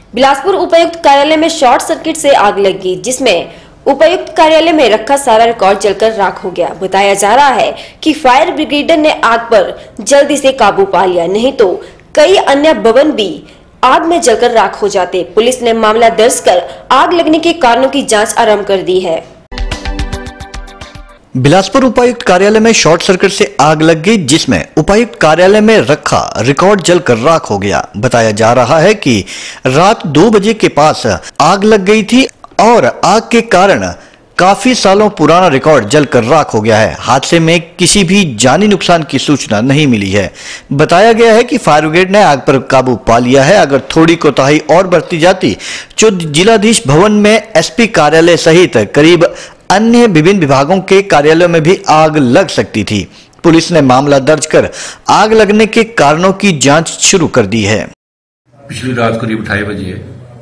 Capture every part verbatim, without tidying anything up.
बिलासपुर उपायुक्त कार्यालय में शॉर्ट सर्किट से आग लगी, जिसमें उपायुक्त कार्यालय में रखा सारा रिकॉर्ड जलकर राख हो गया। बताया जा रहा है कि फायर ब्रिगेडर ने आग पर जल्दी से काबू पा लिया, नहीं तो कई अन्य भवन भी आग में जलकर राख हो जाते। पुलिस ने मामला दर्ज कर आग लगने के कारणों की जांच आरंभ कर दी है। बिलासपुर उपायुक्त कार्यालय में शॉर्ट सर्किट से आग लग गई, जिसमें उपायुक्त कार्यालय में रखा रिकॉर्ड जलकर राख हो गया। बताया जा रहा है कि रात दो बजे के पास आग लग गई थी और आग के कारण काफी सालों पुराना रिकॉर्ड जलकर राख हो गया है। हादसे में किसी भी जानी नुकसान की सूचना नहीं मिली है। बताया गया है कि फायर ब्रिगेड ने आग पर काबू पा लिया है। अगर थोड़ी कोताही और बरती जाती तो जिलाधीश भवन में एसपी कार्यालय सहित करीब अन्य विभिन्न विभागों के कार्यालयों में भी आग लग सकती थी। पुलिस ने मामला दर्ज कर आग लगने के कारणों की जांच शुरू कर दी है। पिछली रात करीब ढाई बजे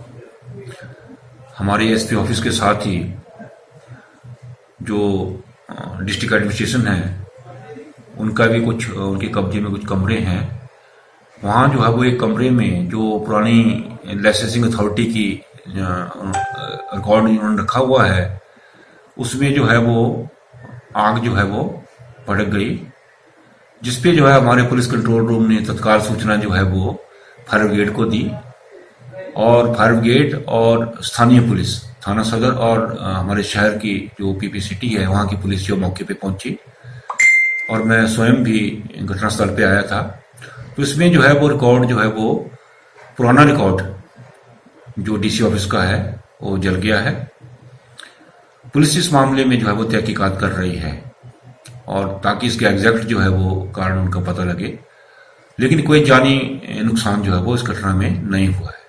हमारे एसपी ऑफिस के साथ ही जो डिस्ट्रिक्ट एडमिनिस्ट्रेशन है उनका भी कुछ उनके कब्जे में कुछ कमरे हैं। वहाँ जो है वो एक कमरे में जो पुरानी लाइसेंसिंग अथॉरिटी की रिकॉर्ड उन्होंने रखा हुआ है, उसमें जो है वो आग जो है वो भड़क गई, जिसपे जो है हमारे पुलिस कंट्रोल रूम ने तत्काल सूचना जो है वो फायर ब्रिगेड को दी और फायर ब्रिगेड और स्थानीय पुलिस थाना सदर और हमारे शहर की जो पीपीसीटी है वहाँ की पुलिस जो मौके पे पहुंची और मैं स्वयं भी घटनास्थल पे आया था। तो इसमें जो है वो रिकॉर्ड जो है वो पुराना रिकॉर्ड जो डीसी ऑफिस का है वो जल गया है। पुलिस इस मामले में जो है वो तहकीकात कर रही है और ताकि इसके एग्जैक्ट जो है वो कारण उनका पता लगे, लेकिन कोई जानी नुकसान जो है वो इस घटना में नहीं हुआ है।